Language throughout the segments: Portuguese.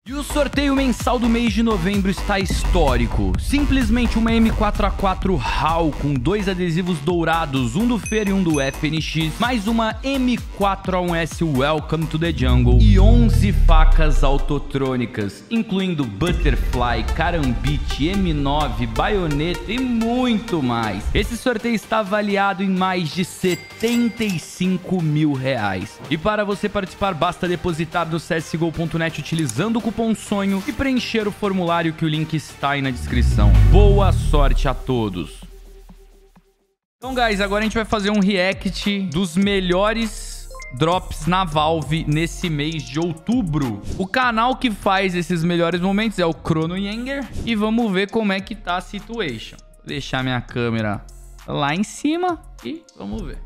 E o sorteio mensal do mês de novembro está histórico. Simplesmente uma M4A4 HAL com 2 adesivos dourados, um do Fer e um do FNX, mais uma M4A1S Welcome to the Jungle e 11 facas autotrônicas, incluindo Butterfly, Karambit, M9, Baioneta e muito mais. Esse sorteio está avaliado em mais de R$75 mil. E para você participar, basta depositar no csgo.net utilizando o cupom SONHO e preencher o formulário que o link está aí na descrição. Boa sorte a todos! Então, guys, agora a gente vai fazer um react dos melhores drops na Valve nesse mês de outubro. O canal que faz esses melhores momentos é o Chronoyanger e vamos ver como é que tá a situation. Vou deixar minha câmera lá em cima e vamos ver.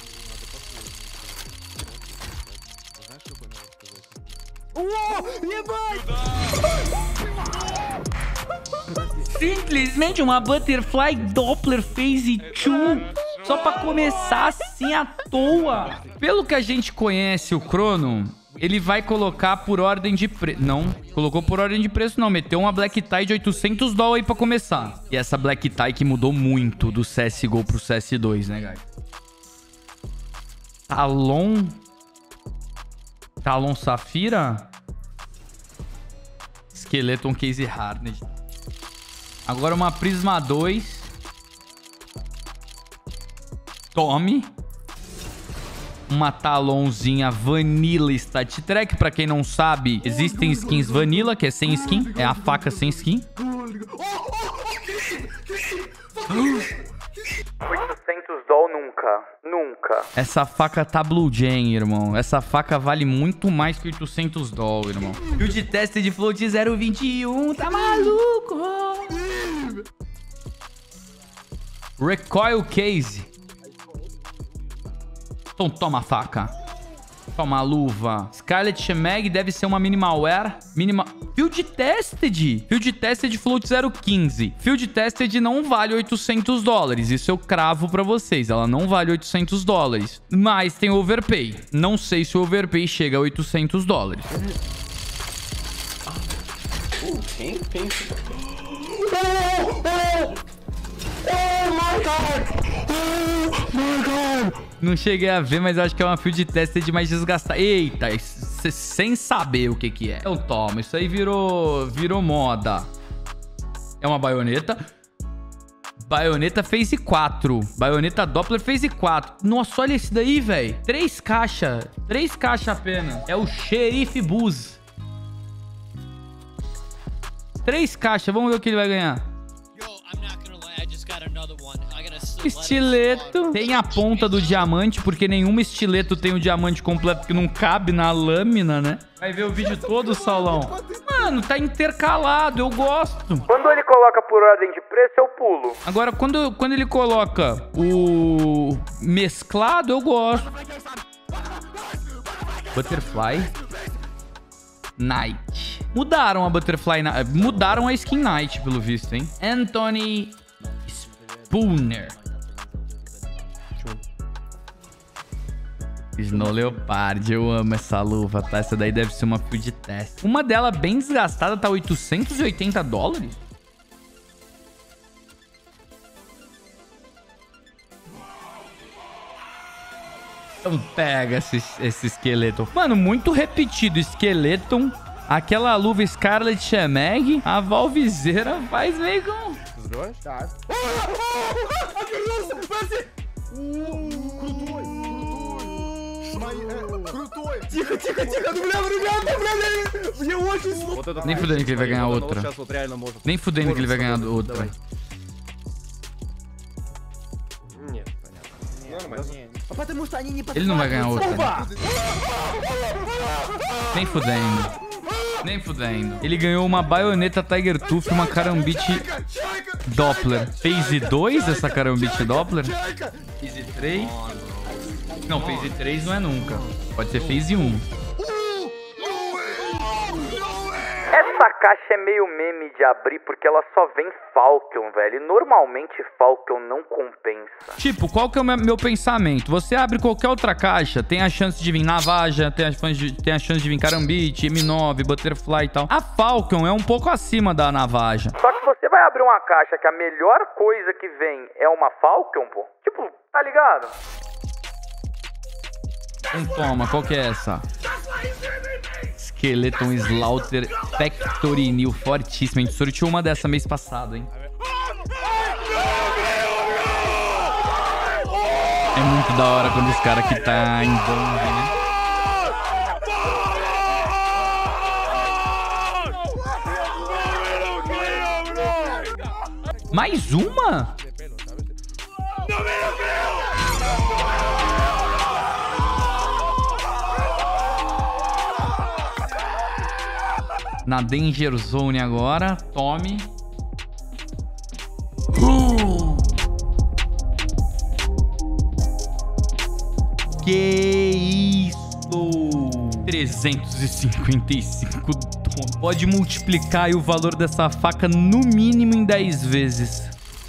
Simplesmente uma Butterfly Doppler Phase 2. Só pra começar assim à toa. Pelo que a gente conhece o Chrono, ele vai colocar por ordem de preço. Não, colocou por ordem de preço não. Meteu uma Black Tie de $800 aí pra começar. E essa Black Tie que mudou muito do CSGO pro CS2, né, guys? Talon Safira. Skeleton Case Hardened. Agora uma Prisma 2. Tome. Uma Talonzinha Vanilla Stat Track. Pra quem não sabe, existem skins Vanilla, que é sem skin. É a faca sem skin. Nunca. Essa faca tá Blue Jam, irmão. Essa faca vale muito mais que $800, irmão. Build test de float 0.21. Tá maluco? Recoil Case. Então toma a faca. Toma a luva. Scarlet Shemag deve ser uma Minimalware. Field Tested. Field Tested Float 0.15. Field Tested não vale $800. Isso eu cravo pra vocês. Ela não vale $800. Mas tem Overpay. Não sei se o Overpay chega a $800. Não cheguei a ver, mas acho que é uma Field Tested mais desgastada. Eita, sem saber o que que é. Eu tomo. Isso aí virou moda. É uma baioneta. Baioneta Phase 4. Baioneta Doppler Phase 4. Nossa, olha esse daí, velho. 3 caixas. 3 caixas apenas. É o Xerife Buzz. 3 caixas. Vamos ver o que ele vai ganhar. Estileto. Tem a ponta do diamante, porque nenhuma estileto tem o diamante completo que não cabe na lâmina, né? Vai ver o vídeo todo, Saulão. Mano, tá intercalado, eu gosto. Quando ele coloca por ordem de preço, eu pulo. Agora, quando ele coloca o mesclado, eu gosto. Butterfly Knight. Mudaram a Butterfly Knight. Mudaram a skin Knight, pelo visto, hein? Anthony Spooner. Snow Leopard, eu amo essa luva, tá? Essa daí deve ser uma Field Test. Uma dela bem desgastada tá $880? Então pega esse Skeleton. Mano, muito repetido. Skeleton, aquela luva Scarlet Shemag, a Valvizeira faz meio com... Os dois? Tá. Nem fudendo que ele vai ganhar outra. Nem fudendo que ele vai ganhar outra. Ele não vai ganhar outra. Nem fudendo. Nem fudendo. Ele ganhou uma Baioneta Tiger Tooth, uma Karambit Doppler. Phase 2 essa Karambit Doppler? Phase 3? Não, Phase 3 não é nunca. Pode ser Phase 1. Essa caixa é meio meme de abrir porque ela só vem Falcon, velho. E normalmente Falcon não compensa. Tipo, qual que é o meu pensamento? Você abre qualquer outra caixa, tem a chance de vir Navaja, tem a chance de vir Karambit, M9, Butterfly e tal. A Falcon é um pouco acima da Navaja. Só que você vai abrir uma caixa que a melhor coisa que vem é uma Falcon, pô. Tipo, tá ligado? Toma, qual que é essa? Skeleton Slaughter Factory New, fortíssima. A gente sorteou uma dessa mês passado, hein? É muito da hora quando os caras que tá em dungeon, né? Mais uma? Na Danger Zone agora. Tome. Que isso? 355 tons. Pode multiplicar aí o valor dessa faca no mínimo em 10 vezes.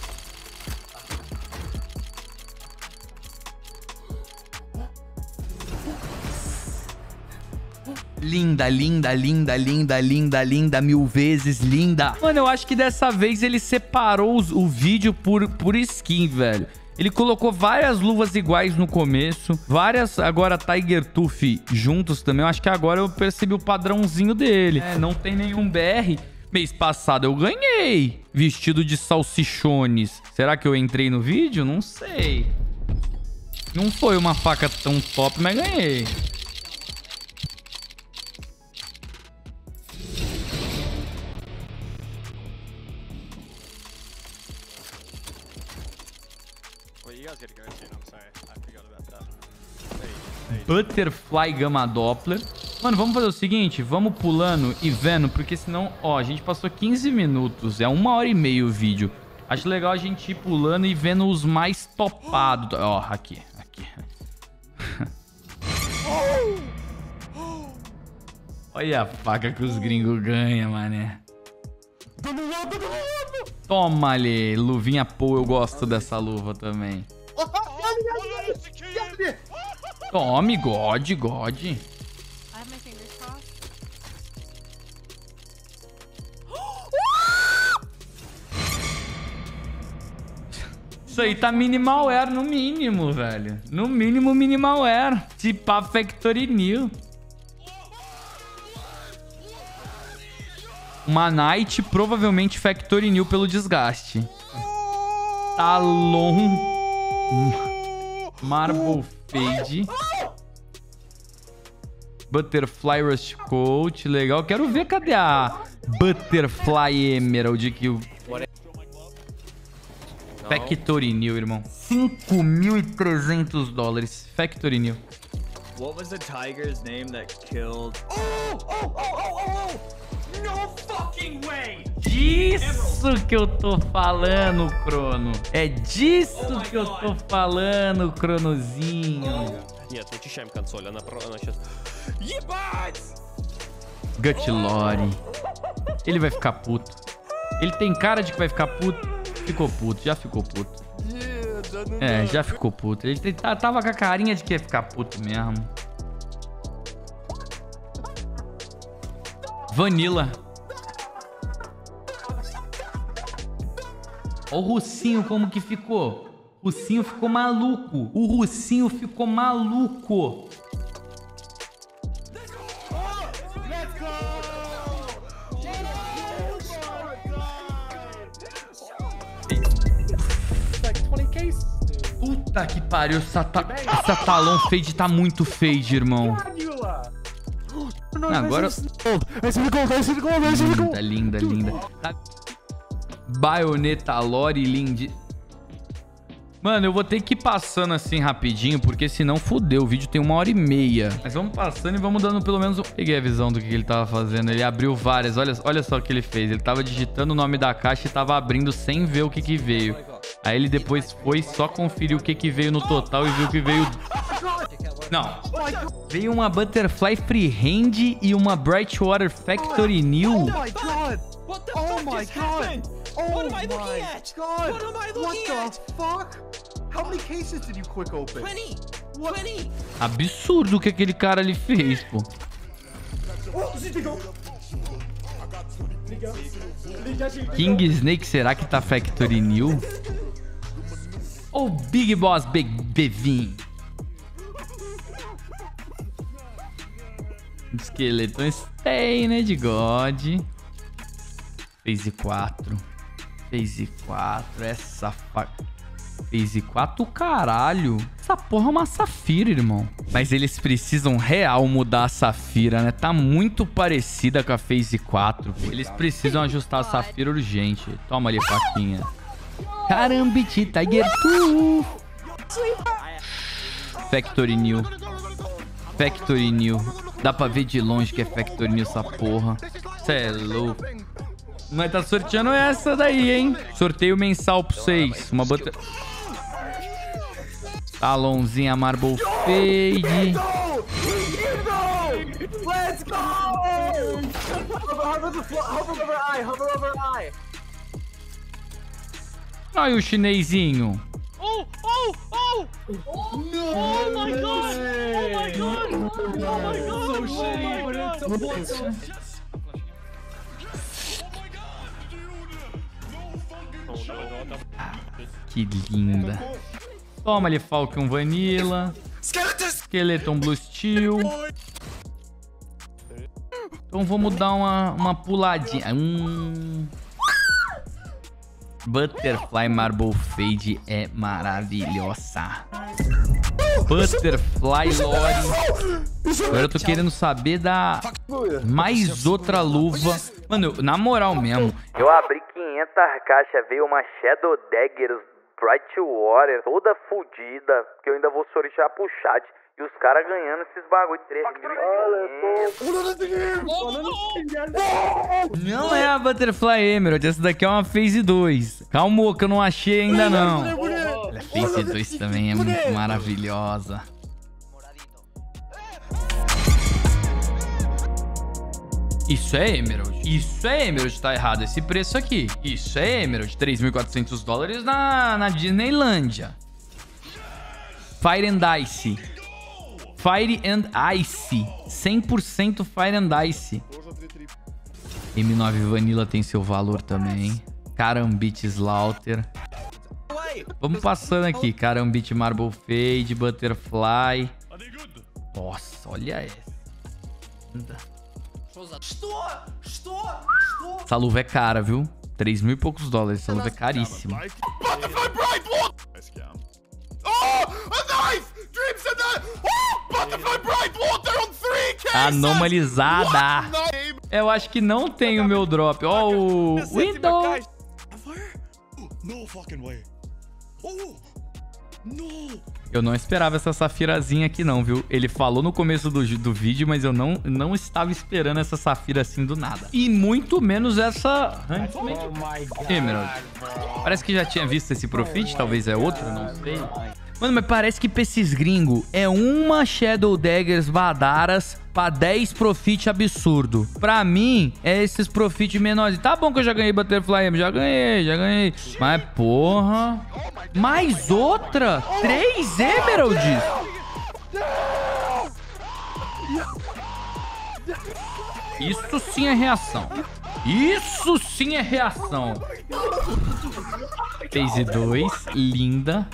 Linda, linda, linda, linda, linda, linda, 1000 vezes linda. Mano, eu acho que dessa vez ele separou o vídeo por skin, velho. Ele colocou várias luvas iguais no começo, várias agora Tiger Tooth juntos também. Eu acho que agora eu percebi o padrãozinho dele. É, não tem nenhum BR. Mês passado eu ganhei vestido de salsichones. Será que eu entrei no vídeo? Não sei. Não foi uma faca tão top, mas ganhei. Butterfly Gamma Doppler. Mano, vamos fazer o seguinte, vamos pulando e vendo, porque senão, ó, a gente passou 15 minutos, é 1h30 o vídeo. Acho legal a gente ir pulando e vendo os mais topados. Ó, aqui. Olha a faca que os gringos ganham, mané. Toma ali, luvinha Paul, eu gosto dessa luva também. Tome, God. Isso aí tá minimal air no mínimo, velho. No mínimo minimal air. Tipo a Factory New. Uma Knight, provavelmente Factory New pelo desgaste. Talon. Marble Fade. Butterfly Rust Coat. Legal. Quero ver cadê a Butterfly Emerald que o... Factory New, irmão. $5.300. Factory New. What was the tiger's name that killed? No fucking way! Disso que eu tô falando, Crono. É disso que eu tô falando, Cronozinho. Нет, вычищаем консоль, она сейчас... Ебать! Gutlore. Ele vai ficar puto. Ele tem cara de que vai ficar puto. Ficou puto, já ficou puto. É, já ficou puto. Ele tava com a carinha de que ia ficar puto mesmo. Vanilla. Olha o Russinho como que ficou. O Russinho ficou maluco. O Russinho ficou maluco. Puta que pariu. Essa Talon Fade tá muito fade, irmão. Agora... Linda. Baioneta Lore Lind. Mano, eu vou ter que ir passando assim rapidinho, porque senão fudeu. O vídeo tem 1h30. Mas vamos passando e vamos dando pelo menos... Peguei a visão do que ele tava fazendo. Ele abriu várias. Olha só o que ele fez. Ele tava digitando o nome da caixa e tava abrindo sem ver o que veio. Aí ele depois foi só conferir o que veio no total e viu que veio... Não. Veio uma Butterfly Freehand e uma Brightwater Factory New. Oh my god! What the Oh fuck my just god! happened? Oh What am I my looking at? god! What am I What looking the at? fuck? How many cases did you quick open? 20! 20! Absurdo o que aquele cara ali fez, pô. King Snake, será que tá Factory New? Ou Big Boss Bevin? Esqueleton Stay, né, de God. Phase 4. Phase 4, essa faca. Phase 4, caralho. Essa porra é uma Safira, irmão. Mas eles precisam real mudar a Safira, né? Tá muito parecida com a Phase 4. Eles precisam ajustar a Safira urgente. Toma ali, faquinha. Carambit, Tiger 2. Factory New. Factory New. Dá pra ver de longe que é Factory New essa porra. Cê é louco. Mas tá sorteando essa daí, hein? Sorteio mensal pra vocês. Uma butter... Talonzinha Marble Fade. Let's go! Hover over eye. Olha o chinesinho. Oh! Oh! Oh! No! Oh my god! Oh my god! Oh my god! So shitty, but it's so Que linda. Toma ali, Falcon Vanilla. Skeleton Blue Steel. Então vamos dar uma puladinha. Butterfly Marble Fade é maravilhosa. Butterfly Lore. Agora eu tô querendo saber da mais outra luva. Mano, na moral mesmo. Eu abri 500 caixas, veio uma Shadow Dagger Brightwater toda fodida, que eu ainda vou sortear pro chat. E os caras ganhando esses bagulho de 3.500. Não é a Butterfly Emerald, essa daqui é uma Phase 2. Calma, que eu não achei ainda não. A Phase 2 também é muito maravilhosa. Isso é Emerald. Isso é Emerald, tá errado esse preço aqui. Isso é Emerald, 3.400 dólares na Disneylândia. Fire and Ice. Fire and Ice. 100% Fire and Ice. M9 Vanilla tem seu valor também. Carambit Slaughter. Vamos passando aqui. Carambit Marble Fade, Butterfly. Nossa, olha essa. Essa luva é cara, viu? 3 mil e poucos dólares. Essa luva é caríssima. Anomalizada. Eu acho que não tem o meu drop. Ó, o Window. Eu não esperava essa safirazinha aqui não, viu? Ele falou no começo do vídeo, mas eu não estava esperando essa safira assim do nada. E muito menos essa Emerald. Parece que já tinha visto esse Profit, talvez é outro, não sei. Mano, mas parece que pra esses gringos é uma Shadow Daggers Badaras pra 10 Profit absurdo. Pra mim, é esses Profit menores. Tá bom que eu já ganhei Butterfly M, já ganhei. Mas, porra... Mais outra? 3 Emeralds? Isso sim é reação. Isso sim é reação. Phase 2, linda.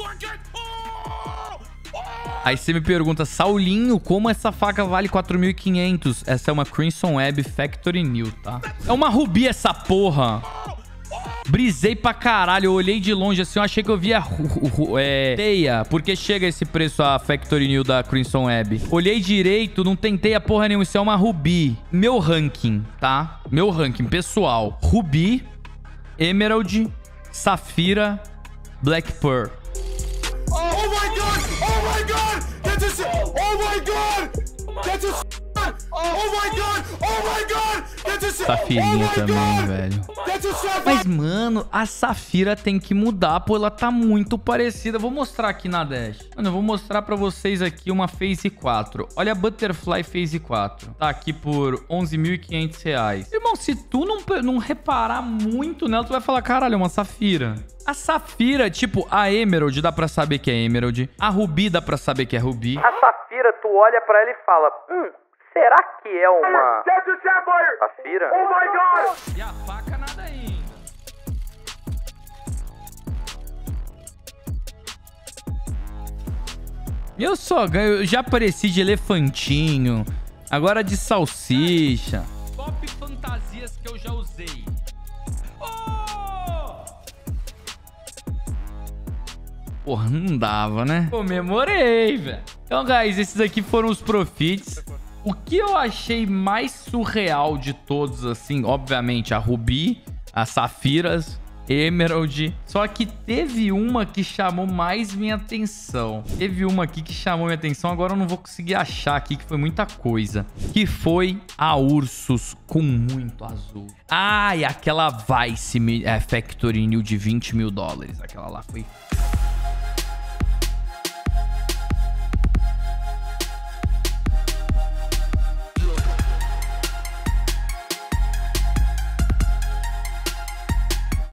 Aí você me pergunta, Saulinho, como essa faca vale 4.500? Essa é uma Crimson Web Factory New, tá? É uma rubi essa porra. Brisei pra caralho, eu olhei de longe assim, eu achei que eu via teia, porque chega esse preço a Factory New da Crimson Web. Olhei direito, não tentei a porra nenhuma, isso é uma rubi. Meu ranking, tá? Meu ranking pessoal. Rubi, Emerald, Safira, Black Pearl. Oh my god! Oh my god! Get this! Oh my god! Get this! Oh my god! Oh my god! Get this! Safirinha também, velho. Get Mas, mano, a Safira tem que mudar, pô. Ela tá muito parecida. Vou mostrar aqui na Dash. Mano, eu vou mostrar pra vocês aqui uma Phase 4. Olha a Butterfly Phase 4. Tá aqui por R$11.500. Irmão, se tu não reparar muito nela, tu vai falar, caralho, é uma Safira. A Safira, tipo, a Emerald dá pra saber que é Emerald. A Ruby dá pra saber que é Ruby. A Safira, tu olha pra ela e fala, será que é uma Safira? Oh my God! E a faca nada ainda. Eu só ganho, eu já apareci de elefantinho, agora de salsicha. Top fantasias que eu já usei. Porra, não dava, né? Comemorei, velho. Então, guys, esses aqui foram os profits. O que eu achei mais surreal de todos, assim, obviamente, a Ruby, as Safiras, Emerald. Só que teve uma que chamou mais minha atenção. Teve uma aqui que chamou minha atenção. Agora eu não vou conseguir achar aqui, que foi muita coisa. Que foi a Ursus com muito azul. Ah, e aquela Vice Factory New de $20.000. Aquela lá foi